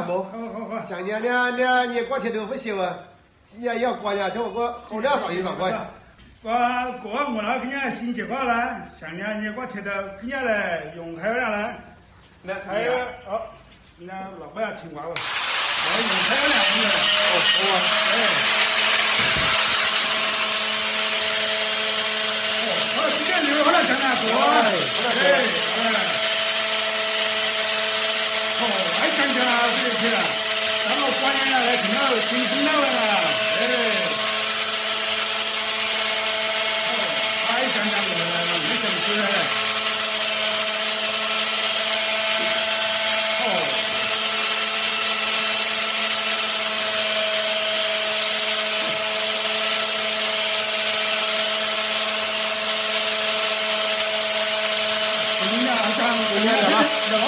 不？ 好。 像你过天都不修啊，也要过年，听我好两好意思过。 我那今年新结婚了，像你过天的今年来用还有两了。还有人家老婆要听话了。用还有两个。好啊。今年留好了讲两个。还讲讲啊，这个去了，然后过年了来听到新鲜了还讲讲我没什么事了。今年怎么？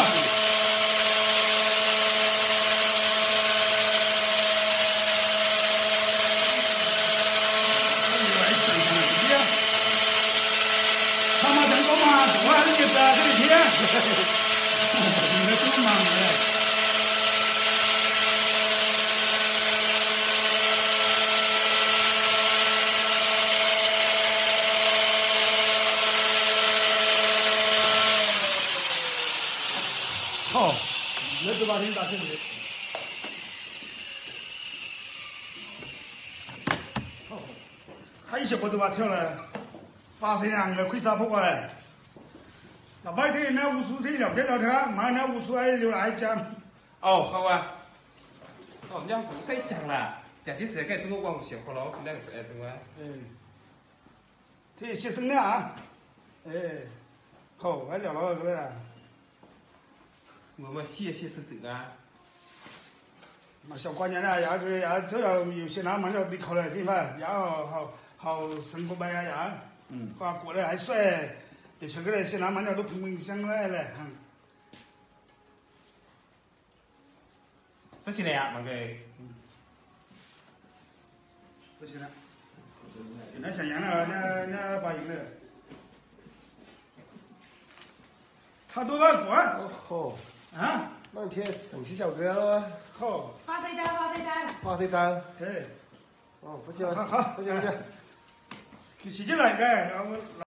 好，那就把你打进去。好，还有些不都把跳了，把这两个可以找不过来。那白天那无数天聊天，晚那无数还留来讲。 哦，好啊。你要古西讲啦，但啲时间中国光学好咯，那个是怎么？ 这些生了啊。好，还聊了这个。 我写是这啊。 那小过年了，也都要有些人嘛要你考虑地方，也好生活呗呀。过得还帅，也全个那些人嘛都平平相爱嘞。 不行了呀，那个。 不行了。那想养了，那把赢了。他多个管。 好。 啊？ 那天省起小哥了。 好。 发谁单？ 发谁单？ 对。 不行。 好。 不行。 去洗脚了应该，然后。